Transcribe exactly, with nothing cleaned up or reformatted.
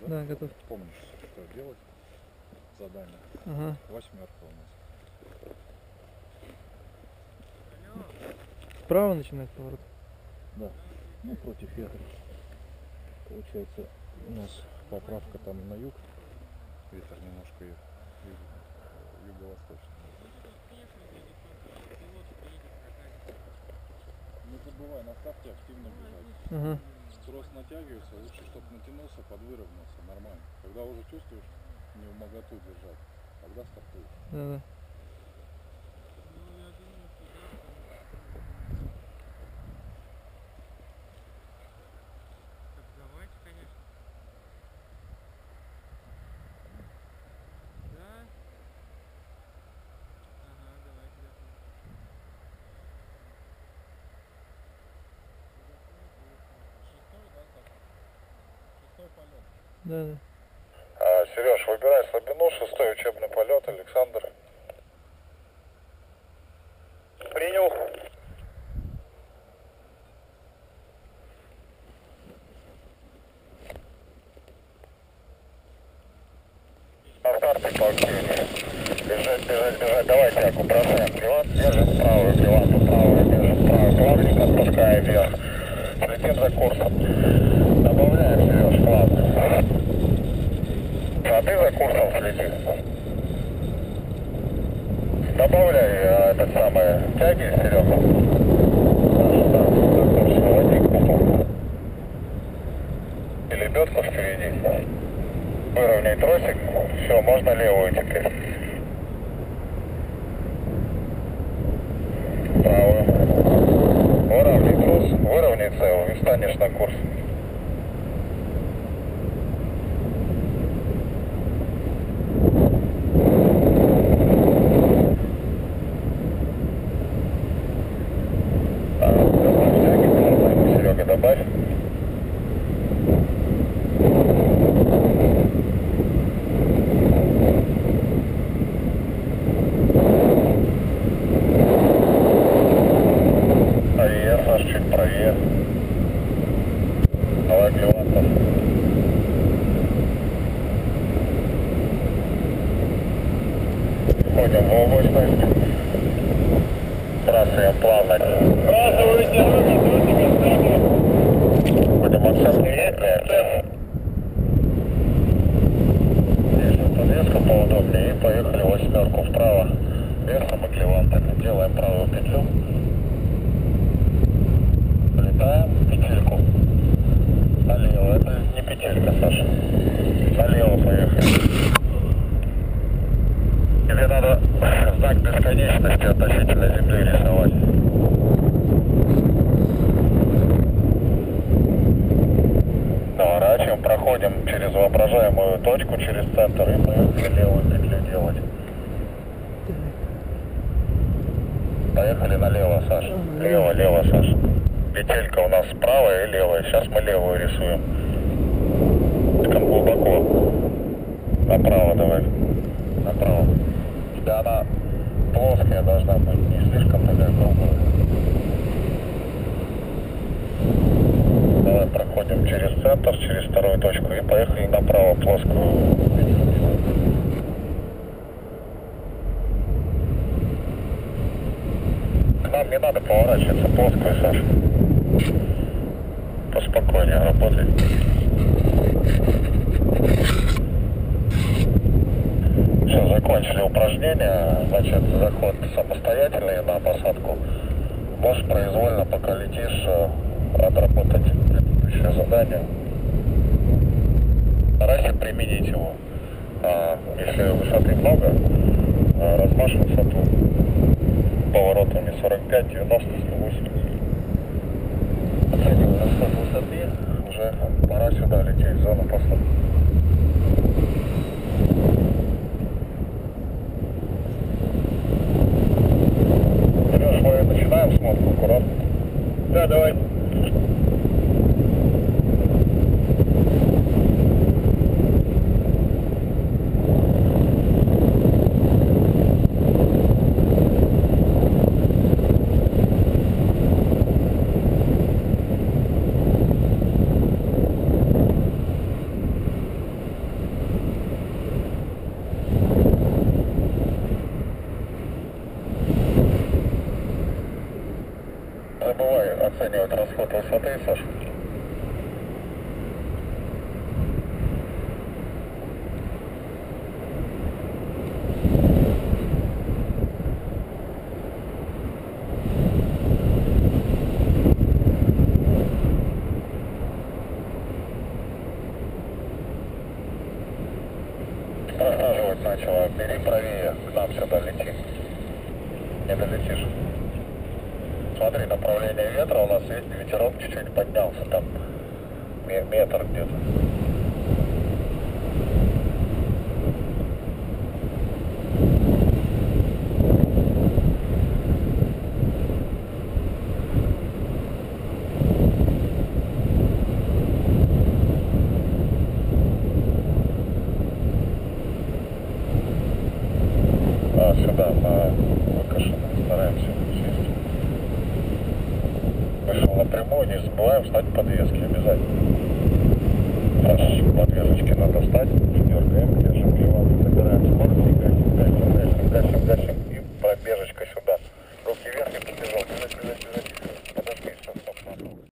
да? Да, готов. Помнишь, что делать? Задание. Ага. Восьмерка у нас. Вправо начинать поворот? Да. Ну, против ветра. Получается, у нас поправка там на юг. Ветер немножко юг, юго-восточный. Не забывай, на старте активно бежать. Ага. Трос натягивается, лучше, чтобы натянулся, подвыровнялся, нормально. Когда уже чувствуешь не в моготу держать, тогда стартуешь. Да-да. Да, да. А, Сереж, выбирай слабину, шестой учебный полет, Александр. Принял. На старте по активнее. Бежать, бежать, бежать. Давай тягу бросаем. Крилат, держим правую, крилат правую, держим правую. Плавник отпускаем вверх. Следим за курсом. Добавляем, Сереж, плавно. А ты за курсом следи. Добавляй а, это самое тяги, Серега. Да, за курсом води купу. И лебедку впереди. Выровняй тросик. Все, можно левую теперь. Правую. Выровняй трос, выровняй целую и встанешь на курс. Серега, добавь. Правее, Саш, чуть правее. Давай, Клевантов. Входим в облачность. Трассы плавно. Трасса вытягивает, будем оценки ветра. Держим подвеску поудобнее и поехали восьмерку вправо. Верхом и клевантами. Делаем правую петлю. Летаем петельку. Налево. Это не петелька, Саша. Налево поехали. Тебе надо знак бесконечности относительно земли рисовать. Наворачиваем, проходим через воображаемую точку, через центр и поехали левую петлю делать. Поехали налево, Саша. Лево, лево, Саша. Петелька у нас правая и левая. Сейчас мы левую рисуем. Слишком глубоко. Направо давай. Направо. У тебя она плоская должна быть, не слишком такая круглая. Давай проходим через центр, через вторую точку и поехали направо плоскую. К нам не надо поворачиваться плоскую, Саша. Поспокойнее работай. Все, закончили упражнения. Значит, заход самостоятельный на посадку. Можешь произвольно, пока летишь, отработать предыдущее задание. Старайся применить его. А если высоты много, размажь высоту поворотами сорок пять, девяносто, сто восемьдесят. Оценивай расход высоты, уже пора сюда лететь, в зону посадки. Сереж, мы начинаем смотку, аккуратно. Да, давай. Просаживать начало. Бери правее, к нам сюда лети. Не долетишь. Смотри, направление ветра у нас есть, ветерок чуть-чуть поднялся там. Метр где-то. А, сюда, на выкашенную, стараемся сесть. Вышел напрямую, не забываем встать в подвески обязательно. Раз подвесочки надо встать, дергаем, держим его, набираем скорость,